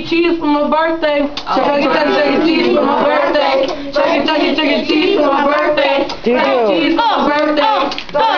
cheese for my birthday. Chuck E. Cheese for my birthday. Chuck E. Cheese for my birthday. Cheese for my birthday.